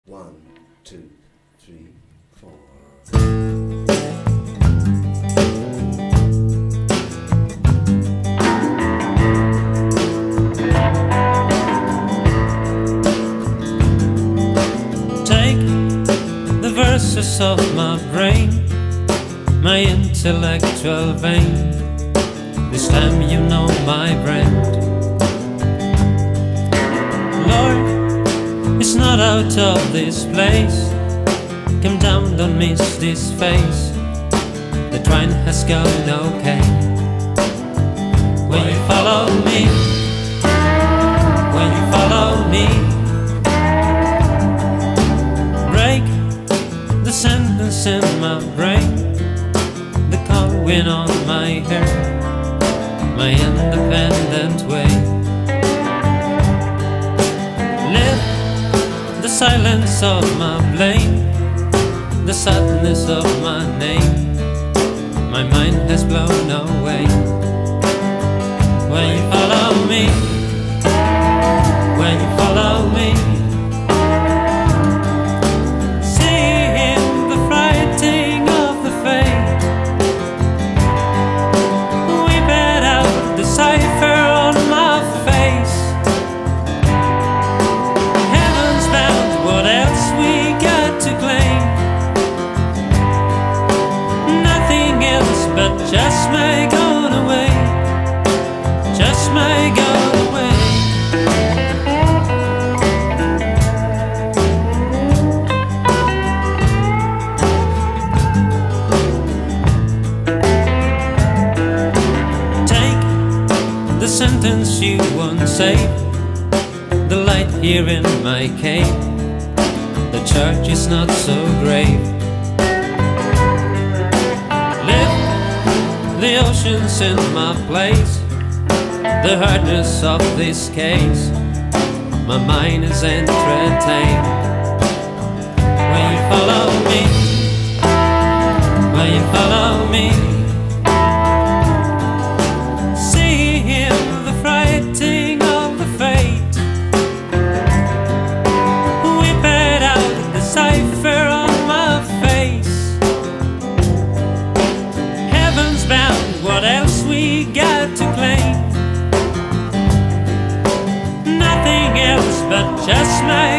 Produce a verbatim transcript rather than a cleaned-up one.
One, two, three, four. Take the verses of my brain, my intellectual vein. This time you know my brand. Lord, it's not out of this place. Come down, don't miss this face. The train has gone okay. When you follow me, when you follow me, break the sentence in my brain, the cold wind on my hair, my independent way. Live the silence of my blame, the sadness of my name. My mind has blown away. When you follow me, when you follow me, seeing the frighting of the fate, we bet out the cipher on my face. Heaven's bound, what else we got to claim? Nothing else but just my gone away, just my gone away. Take the sentence you won't say, the light here in my cave, the church is not so grave. Lift the oceans in my place, the hardness of this case, my mind is entertained. When you follow me, when you follow me, seeing the frighting of the fate, we bet out the cipher on my face. Heaven's bound, what else we got to claim? Nothing else but just my